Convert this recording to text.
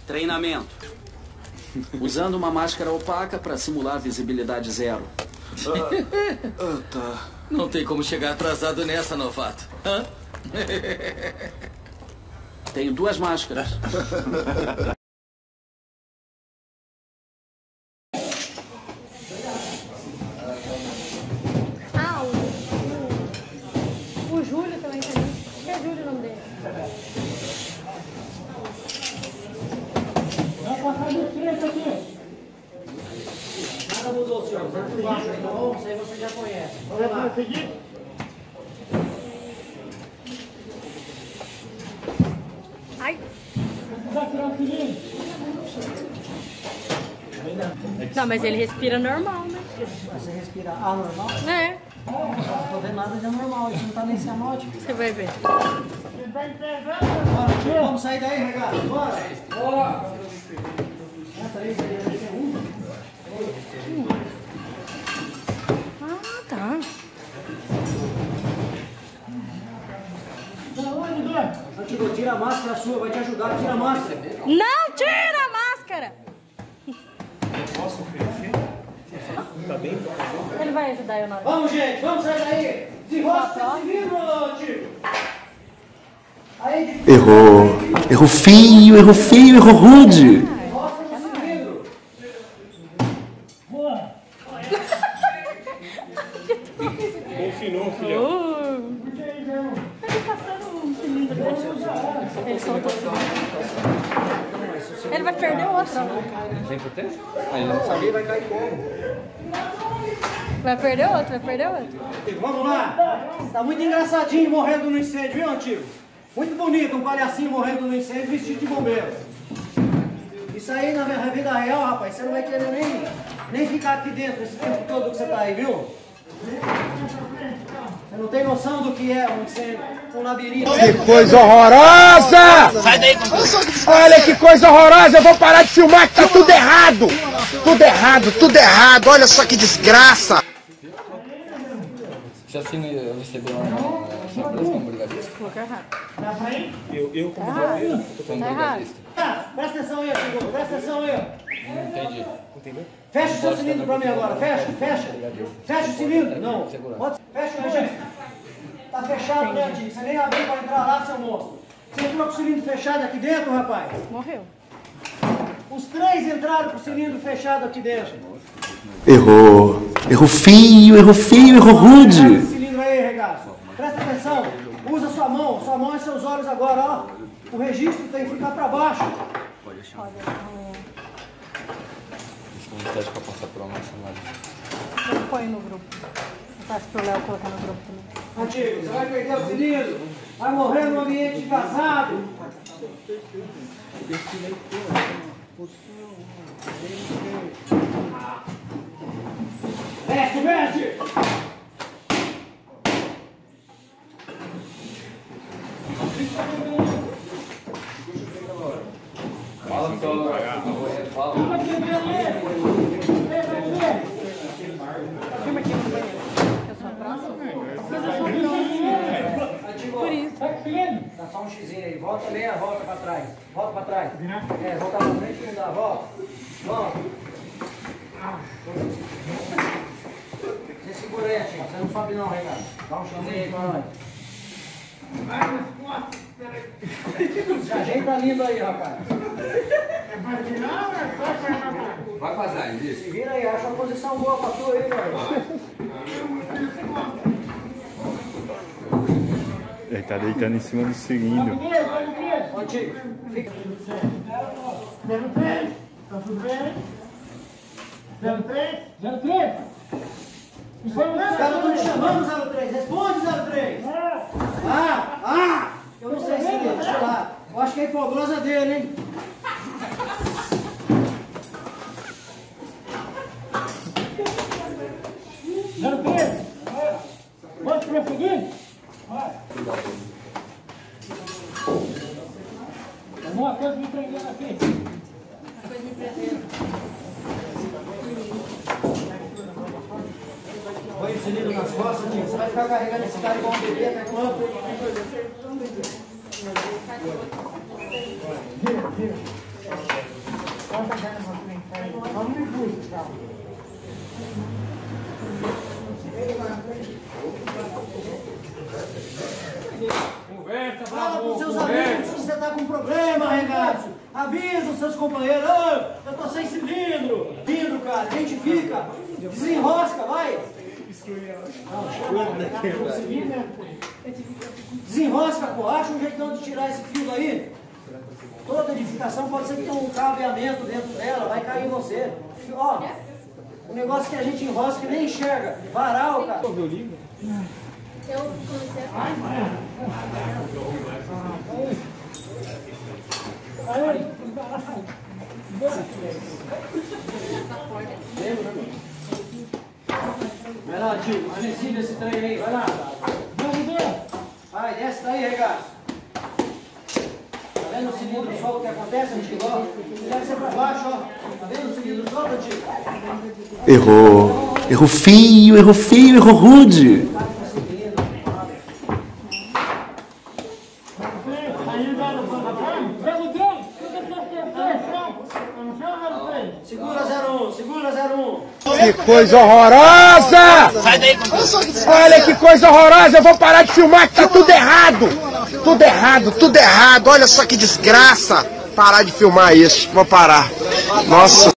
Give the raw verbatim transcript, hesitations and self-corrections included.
Treinamento. Usando uma máscara opaca para simular visibilidade zero. Ah, ah, tá. Não tem como chegar atrasado nessa, novato. Hã? Tenho duas máscaras. Ah, o, o, o Júlio também tem. Acho que é Júlio o nome dele. Vai passar de frente aqui. Nada mudou, senhor. Vai por baixo, então. Isso aí você já conhece. Vamos lá. Ai. Vai tirar o filhinho. Não, mas ele respira normal, né? Você respira anormal? É. Não tô vendo nada de anormal. Isso não tá nem cianótico. Você vai ver. Bora, tio. Vamos sair daí, regado. Bora. Bora. Entra aí, vai ser um. Ah, tá. Antigo, tira a máscara sua, vai te ajudar. Tira a máscara. Não tira a máscara! Posso oferecer? Tá bem? Ele vai ajudar eu na hora. Vamos, gente, vamos sair daí. Desenrosca esse vidro, tio. Aí, Errou. Errou feio, errou feio, errou rude. desenrosca esse vidro. Boa. Confinou, filhão. Ele soltou. Ele vai perder outra. Sem potência? Aí não sabia, vai cair como. Vai perder outra, vai perder outra. Vamos lá. Tá muito engraçadinho morrendo no incêndio, viu, Antigo? Muito bonito um palhacinho morrendo no incêndio vestido de bombeiro. Isso aí na vida real, rapaz, você não vai querer nem, nem ficar aqui dentro esse tempo todo que você tá aí, viu? Você não tem noção do que é um incêndio, um labirinto. Que coisa horrorosa! Sai daí, Olha que coisa horrorosa! Eu vou parar de filmar que tá tudo errado! Tudo errado, tudo errado! Olha só que desgraça! Você assina recebeu uma surpresa como brigadista? Colocar errado. Eu, eu como Tá errado. bombeiro, Tô como Tá errado. brigadista. Ah, presta atenção aí, Antigo, presta atenção aí. Não entendi. entendeu? Fecha o seu cilindro pra mim agora, fecha, fecha. Fecha o cilindro, não. Pode- Fecha o registro. Tá fechado, né, Antigo? Você nem abriu pra entrar lá, seu monstro. Você entrou com o cilindro fechado aqui dentro, rapaz? Morreu. Os três entraram com o cilindro fechado aqui dentro. Errou. Errou feio, errou feio, errou rude. Esse cilindro aí, regaço. Presta atenção. Usa sua mão. Sua mão e seus olhos agora, ó. O registro tem que ficar pra baixo. Um teste pra passar por uma semana. Eu põe no grupo. Eu faço pro Léo colocar no grupo também. Antigo, você vai perder o cilindro. Vai morrer no ambiente vazado. Mexe, mexe. Fala, então. Fala. Filma aqui no banheiro. Eu sou a próxima? Mas eu sou a próxima. Antigo, Por isso. dá só um xizinho aí. Volta meia, volta pra trás. Volta pra trás. É, volta pra frente, não dá. Volta. Volta. Você segura aí, Antigo. Você não sobe não, Renato. Dá um xizinho aí pra nós. Esse ajeita lindo aí, rapaz. Vai pra trás, isso. Se vira aí, acha uma posição boa pra tu aí, velho. Ele tá deitando em cima do cilindro. Antigo, fica. zero três, tá tudo bem? zero três, zero três. Os caras estão te chamando, zero três. Responde, zero três. Ah, ah! Eu não sei se ele, sei lá. Eu acho que é hipoglose dele, hein? zero três. Pode prosseguir? Vai. Alguma coisa me prendendo aqui. Uma coisa me prendendo. Põe o cilindro nas costas, tio. Você vai ficar carregando esse cara igual um bebê até quando? Vira, vira. Vamos me puxa, tá? Conversa, Fala pros seus amigos que você tá com problema, Regato. Avisa os seus companheiros. Ah, eu tô sem cilindro. Cilindro, cara. Identifica. Desenrosca, vai. Desenrosca, pô. Acha um jeitão de tirar esse fio daí. Toda edificação pode ser que tenha um cabeamento dentro dela. Vai cair em você. Ó, o negócio que a gente enrosca e nem enxerga. Varal, cara. Eu comecei a Vai lá, tio. Adesiva esse trem aí. Vai lá. Vai, desce daí, Regato. Tá vendo o cilindro solto que acontece, Antigo? Ó, deve ser pra baixo, ó. Tá vendo o cilindro solto, Antigo? Errou. Errou feio, errou feio, errou rude. Segura zero um, segura zero um. Que coisa horrorosa! Olha que coisa horrorosa! Eu vou parar de filmar que tá tudo errado! Tudo errado, tudo errado! Olha só que desgraça! Parar de filmar isso, vou parar. Nossa!